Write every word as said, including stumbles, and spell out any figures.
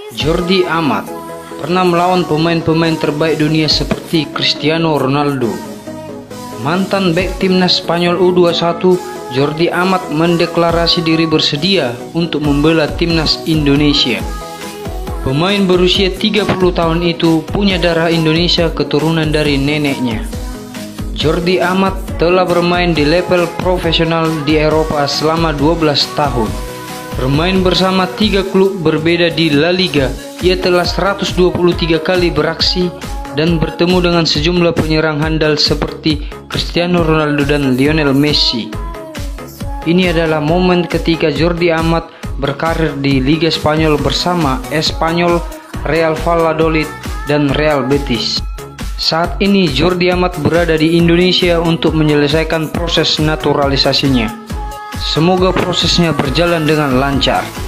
Jordi Amat pernah melawan pemain-pemain terbaik dunia seperti Cristiano Ronaldo. Mantan bek timnas Spanyol U dua puluh satu, Jordi Amat mendeklarasi diri bersedia untuk membela timnas Indonesia. Pemain berusia tiga puluh tahun itu punya darah Indonesia keturunan dari neneknya. Jordi Amat telah bermain di level profesional di Eropa selama dua belas tahun. Bermain bersama tiga klub berbeda di La Liga, ia telah seratus dua puluh tiga kali beraksi dan bertemu dengan sejumlah penyerang handal seperti Cristiano Ronaldo dan Lionel Messi. Ini adalah momen ketika Jordi Amat berkarir di Liga Spanyol bersama Espanyol, Real Valladolid, dan Real Betis. Saat ini Jordi Amat berada di Indonesia untuk menyelesaikan proses naturalisasinya. Semoga prosesnya berjalan dengan lancar.